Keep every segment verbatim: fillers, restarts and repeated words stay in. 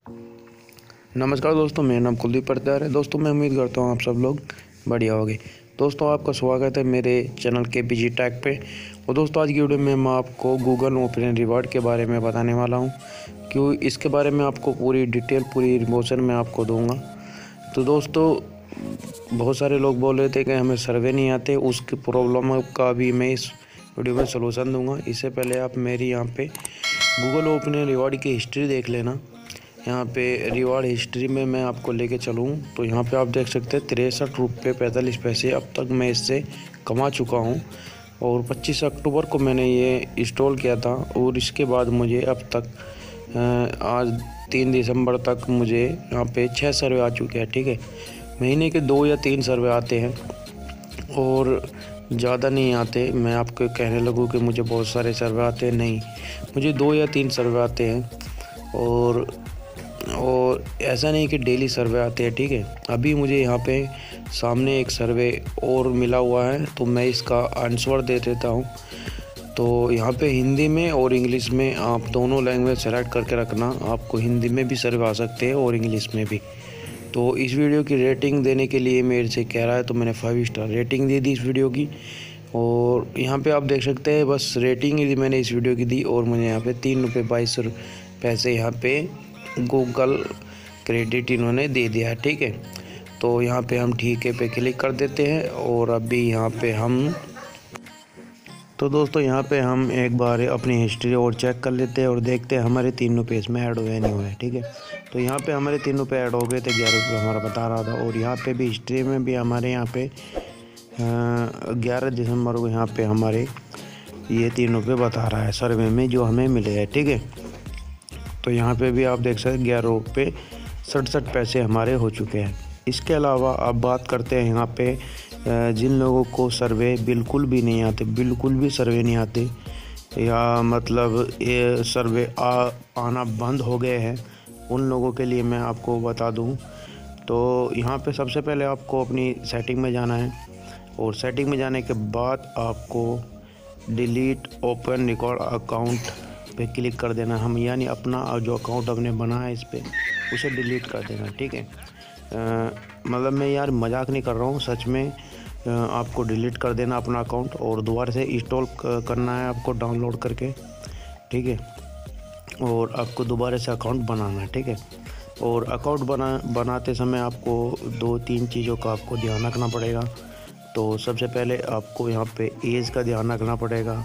नमस्कार दोस्तों, मेरा नाम कुलदीप प्रतिहार है। दोस्तों मैं उम्मीद करता हूँ आप सब लोग बढ़िया होंगे। दोस्तों आपका स्वागत है मेरे चैनल के पीजी टैग पे। और दोस्तों आज की वीडियो में मैं आपको गूगल ओपन रिवॉर्ड के बारे में बताने वाला हूँ, क्यों इसके बारे में आपको पूरी डिटेल पूरी इन्फॉर्मेशन मैं आपको दूँगा। तो दोस्तों बहुत सारे लोग बोल रहे थे कि हमें सर्वे नहीं आते, उसकी प्रॉब्लम का भी मैं इस वीडियो में सलूशन दूँगा। इससे पहले आप मेरी यहाँ पर गूगल ओपन रिवॉर्ड की हिस्ट्री देख लेना। यहाँ पे रिवार्ड हिस्ट्री में मैं आपको लेके चलूँ तो यहाँ पे आप देख सकते हैं तिरसठ रुपये पैंतालीस पैसे अब तक मैं इससे कमा चुका हूँ। और पच्चीस अक्टूबर को मैंने ये इंस्टॉल किया था और इसके बाद मुझे अब तक आज तीन दिसंबर तक मुझे यहाँ पे छः सर्वे आ चुके हैं। ठीक है, महीने के दो या तीन सर्वे आते हैं और ज़्यादा नहीं आते। मैं आपको कहने लगूँ कि मुझे बहुत सारे सर्वे आते हैं, नहीं, मुझे दो या तीन सर्वे आते हैं। और और ऐसा नहीं कि डेली सर्वे आते हैं। ठीक है, अभी मुझे यहाँ पे सामने एक सर्वे और मिला हुआ है तो मैं इसका आंसर दे देता हूँ। तो यहाँ पे हिंदी में और इंग्लिश में आप दोनों लैंग्वेज सेलेक्ट करके रखना। आपको हिंदी में भी सर्वे आ सकते हैं और इंग्लिश में भी। तो इस वीडियो की रेटिंग देने के लिए मेरे से कह रहा है तो मैंने फाइव स्टार रेटिंग दे दी इस वीडियो की। और यहाँ पे आप देख सकते हैं बस रेटिंग ही मैंने इस वीडियो की दी और मुझे यहाँ पे तीन रुपये बाईस पैसे यहाँ पे गूगल क्रेडिट इन्होंने दे दिया है। ठीक है, तो यहाँ पे हम ठीक है पे क्लिक कर देते हैं और अभी यहाँ पे हम तो दोस्तों यहाँ पे हम एक बार अपनी हिस्ट्री और चेक कर लेते हैं और देखते हैं हमारे तीन रुपये इसमें ऐड हुए नहीं हुए। ठीक है, तो यहाँ पे हमारे तीन रुपये ऐड हो गए थे, ग्यारह रुपये हमारा बता रहा था। और यहाँ पे भी हिस्ट्री में भी हमारे यहाँ पे ग्यारह दिसंबर को यहाँ पे हमारे ये तीन रुपये बता रहा है सर्वे में जो हमें मिले हैं। ठीक है, तो यहाँ पे भी आप देख सकते हैं ग्यारह रुपये सड़सठ पैसे हमारे हो चुके हैं। इसके अलावा आप बात करते हैं यहाँ पे जिन लोगों को सर्वे बिल्कुल भी नहीं आते, बिल्कुल भी सर्वे नहीं आते या मतलब ये सर्वे आ आना बंद हो गए हैं, उन लोगों के लिए मैं आपको बता दूं तो यहाँ पे सबसे पहले आपको अपनी सेटिंग में जाना है और सेटिंग में जाने के बाद आपको डिलीट ओपन रिकॉर्ड अकाउंट पे क्लिक कर देना हम, यानी अपना जो अकाउंट आपने बना है इस पर उसे डिलीट कर देना। ठीक है, मतलब मैं यार मजाक नहीं कर रहा हूँ, सच में आ, आपको डिलीट कर देना अपना अकाउंट और दोबारा से इंस्टॉल करना है आपको डाउनलोड करके। ठीक है, और आपको दोबारा से अकाउंट बनाना है। ठीक है, और अकाउंट बना बनाते समय आपको दो तीन चीज़ों का आपको ध्यान रखना पड़ेगा। तो सबसे पहले आपको यहाँ पे एज का ध्यान रखना पड़ेगा।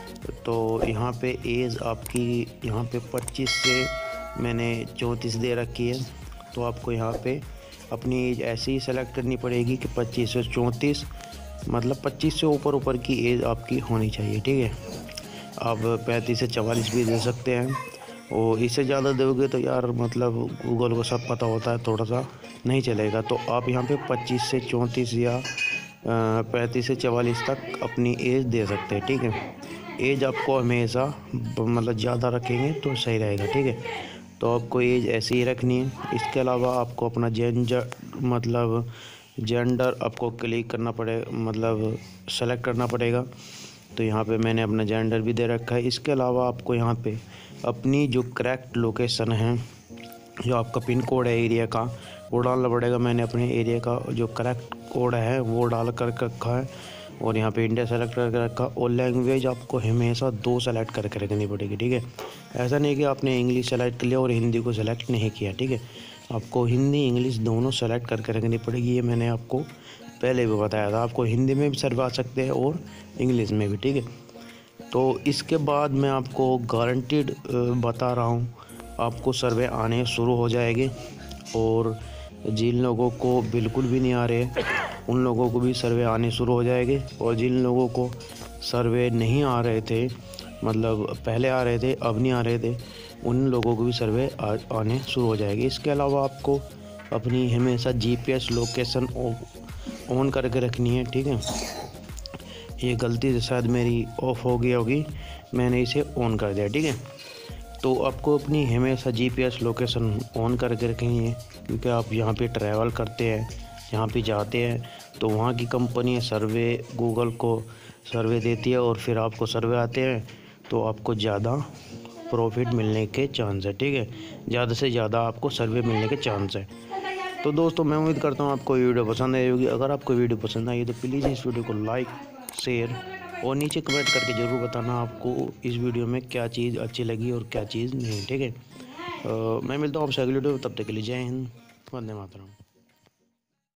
तो यहाँ पे एज आपकी यहाँ पे पच्चीस से मैंने चौंतीस दे रखी है, तो आपको यहाँ पे अपनी एज ऐसे ही सेलेक्ट करनी पड़ेगी कि पच्चीस से चौंतीस, मतलब पच्चीस से ऊपर ऊपर की एज आपकी होनी चाहिए। ठीक है, आप पैंतीस से चवालीस भी दे सकते हैं और इससे ज़्यादा दोगे तो यार मतलब गूगल को सब पता होता है, थोड़ा सा नहीं चलेगा। तो आप यहाँ पे पच्चीस से चौंतीस या पैंतीस से चवालीस तक अपनी एज दे सकते हैं। ठीक है, एज आपको हमेशा मतलब ज़्यादा रखेंगे तो सही रहेगा। ठीक है, तो आपको एज ऐसे ही रखनी है। इसके अलावा आपको अपना जेंडर मतलब जेंडर आपको क्लिक करना पड़ेगा, मतलब सेलेक्ट करना पड़ेगा। तो यहाँ पे मैंने अपना जेंडर भी दे रखा है। इसके अलावा आपको यहाँ पे अपनी जो करेक्ट लोकेशन है, जो आपका पिन कोड है एरिया का, वो डालना पड़ेगा। मैंने अपने एरिया का जो करेक्ट कोड है वो डाल कर रखा है और यहाँ पे इंडिया सेलेक्ट करके रखा। और लैंग्वेज आपको हमेशा दो सेलेक्ट करके रखनी पड़ेगी। ठीक है, ऐसा नहीं कि आपने इंग्लिश सेलेक्ट कर लिया और हिंदी को सेलेक्ट नहीं किया। ठीक है, आपको हिंदी इंग्लिश दोनों सेलेक्ट करके रखनी पड़ेगी। ये मैंने आपको पहले भी बताया था, आपको हिंदी में भी सर्वे आ सकते हैं और इंग्लिश में भी। ठीक है, तो इसके बाद मैं आपको गारंटीड बता रहा हूँ, आपको सर्वे आने शुरू हो जाएंगे। और जिन लोगों को बिल्कुल भी नहीं आ रहे उन लोगों को भी सर्वे आने शुरू हो जाएंगे। और जिन लोगों को सर्वे नहीं आ रहे थे, मतलब पहले आ रहे थे अब नहीं आ रहे थे, उन लोगों को भी सर्वे आ, आने शुरू हो जाएगी। इसके अलावा आपको अपनी हमेशा जीपीएस लोकेशन ऑन करके रखनी है। ठीक है, ये गलती से शायद मेरी ऑफ हो गई होगी, मैंने इसे ऑन कर दिया। ठीक है, तो आपको अपनी हमेशा जीपीएस लोकेशन ऑन करके रखनी है, क्योंकि आप यहाँ पे ट्रैवल करते हैं, यहाँ पे जाते हैं तो वहाँ की कंपनी सर्वे गूगल को सर्वे देती है और फिर आपको सर्वे आते हैं तो आपको ज़्यादा प्रॉफिट मिलने के चांस है। ठीक है, ज़्यादा से ज़्यादा आपको सर्वे मिलने के चांस है। तो दोस्तों मैं उम्मीद करता हूँ आपको ये वीडियो पसंद आई होगी। अगर आपको वीडियो पसंद आई तो प्लीज़ इस वीडियो को लाइक, शेयर और नीचे कमेंट करके ज़रूर बताना आपको इस वीडियो में क्या चीज़ अच्छी लगी और क्या चीज़ नहीं। ठीक है, मैं मिलता हूँ आपसे अगली वीडियो, तब तक के लिए जय हिंद, वंदे मातरम।